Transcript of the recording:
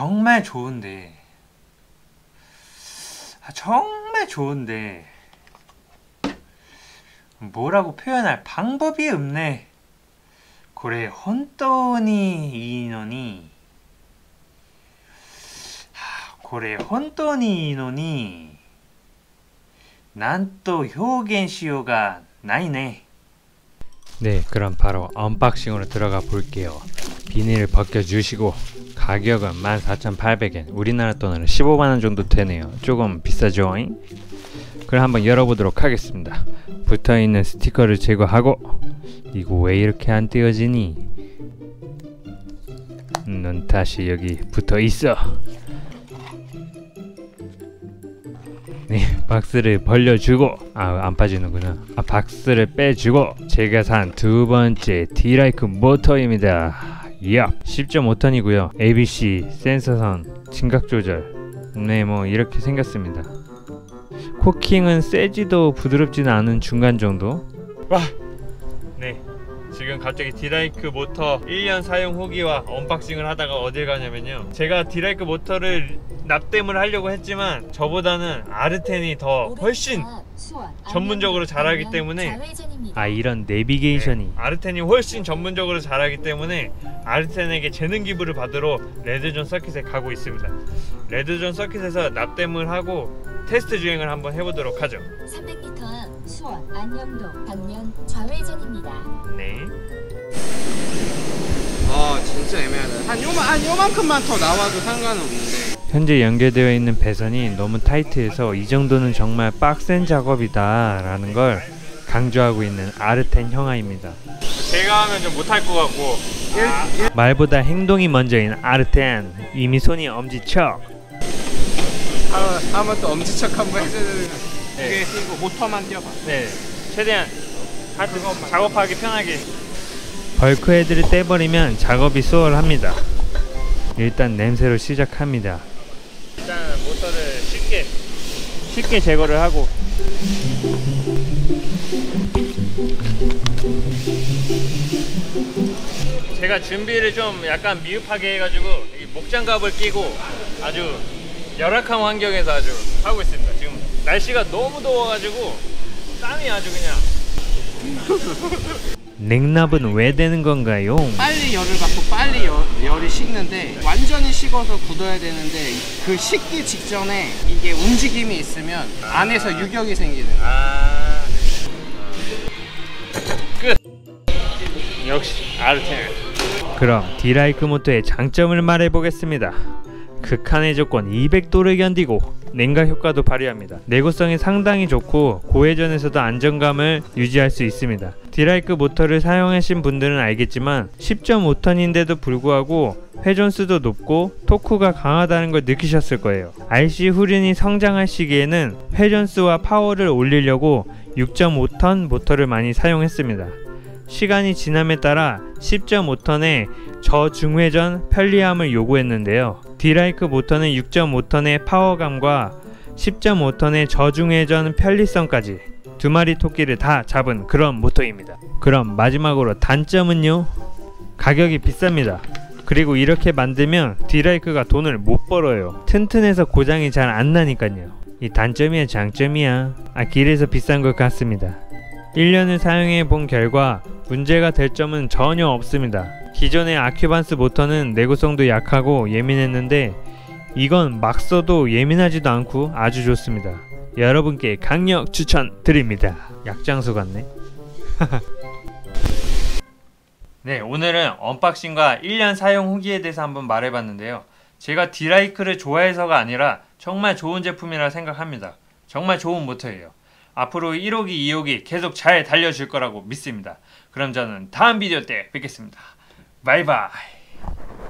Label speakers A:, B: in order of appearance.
A: 정말 좋은데 정말 좋은데 뭐라고 표현할 방법이 없네. 그래 혼돈이いいのに 그래 혼돈이いいのに 난 또表現しようがないね. 네, 그럼 바로 언박싱으로 들어가 볼게요. 비닐을 벗겨주시고 가격은 14,800엔, 우리나라 돈으로 15만원 정도 되네요. 조금 비싸죠? 그럼 한번 열어보도록 하겠습니다. 붙어있는 스티커를 제거하고. 이거 왜 이렇게 안 떼어지니? 넌 다시 여기 붙어있어. 네, 박스를 벌려주고, 안 빠지는구나. 박스를 빼주고, 제가 산 두 번째 디라이크 모터입니다. 얍! 10.5톤이고요 ABC 센서선 진각 조절. 네, 뭐 이렇게 생겼습니다. 코킹은 세지도 부드럽지는 않은 중간 정도. 와! 네, 지금 갑자기 디라이크 모터 1년 사용 후기와 언박싱을 하다가 어딜 가냐면요, 제가 디라이크 모터를 납땜을 하려고 했지만 저보다는 아르텐이 더 훨씬 전문적으로 잘하기 때문에, 이런 내비게이션이, 네, 아르텐이 훨씬 전문적으로 잘하기 때문에 아르텐에게 재능 기부를 받으러 레드존 서킷에 가고 있습니다. 레드존 서킷에서 납땜을 하고 테스트 주행을 한번 해보도록 하죠.
B: 300m 앞 수원 안녕도 방면 좌회전입니다.
A: 네.
C: 진짜 애매하다. 한 요만큼만 더 나와도 상관은 없는데.
A: 현재 연결되어 있는 배선이 너무 타이트해서 이 정도는 정말 빡센 작업이다 라는 걸 강조하고 있는 아르텐 형아입니다. 제가 하면 좀 못할 것 같고, 말보다 행동이 먼저인 아르텐. 이미 손이 엄지척.
C: 한번 또 엄지척 한번 해줘야 되는.
A: 네.
C: 이거 모터만 띄워봐.
A: 네, 최대한 작업하기 편하게. 벌크 헤드를 떼버리면 작업이 수월합니다. 일단 냄새로 시작합니다. 일단 모터를 쉽게 제거를 하고, 제가 준비를 좀 약간 미흡하게 해가지고 이 목장갑을 끼고 아주 열악한 환경에서 아주 하고 있습니다. 지금 날씨가 너무 더워가지고 땀이 아주 그냥. 냉납은 왜 되는 건가요?
C: 빨리 열을 받고 빨리 열이 식는데, 완전히 식어서 굳어야 되는데 그 식기 직전에 이게 움직임이 있으면 안에서 유격이 생기는.
A: 끝! 역시 아르텐. 그럼 디라이크 모터의 장점을 말해보겠습니다. 극한의 조건 200도를 견디고 냉각 효과도 발휘합니다. 내구성이 상당히 좋고 고회전에서도 안정감을 유지할 수 있습니다. 디라이크 모터를 사용하신 분들은 알겠지만 10.5톤인데도 불구하고 회전수도 높고 토크가 강하다는 걸 느끼셨을 거예요. RC 후륜이 성장할 시기에는 회전수와 파워를 올리려고 6.5톤 모터를 많이 사용했습니다. 시간이 지남에 따라 10.5톤의 저중회전 편리함을 요구했는데요. 디라이크 모터는 6.5톤의 파워감과 10.5톤의 저중회전 편리성까지 두 마리 토끼를 다 잡은 그런 모터입니다. 그럼 마지막으로 단점은요? 가격이 비쌉니다. 그리고 이렇게 만들면 디라이크가 돈을 못 벌어요. 튼튼해서 고장이 잘 안 나니까요. 이 단점이야 장점이야? 길에서 비싼 것 같습니다. 1년을 사용해 본 결과 문제가 될 점은 전혀 없습니다. 기존의 아큐반스 모터는 내구성도 약하고 예민했는데 이건 막 써도 예민하지도 않고 아주 좋습니다. 여러분께 강력 추천드립니다. 약장수 같네. 네, 오늘은 언박싱과 1년 사용 후기에 대해서 한번 말해봤는데요. 제가 디라이크를 좋아해서가 아니라 정말 좋은 제품이라 생각합니다. 정말 좋은 모터예요. 앞으로 1호기, 2호기 계속 잘 달려줄 거라고 믿습니다. 그럼 저는 다음 비디오 때 뵙겠습니다. 바이바이.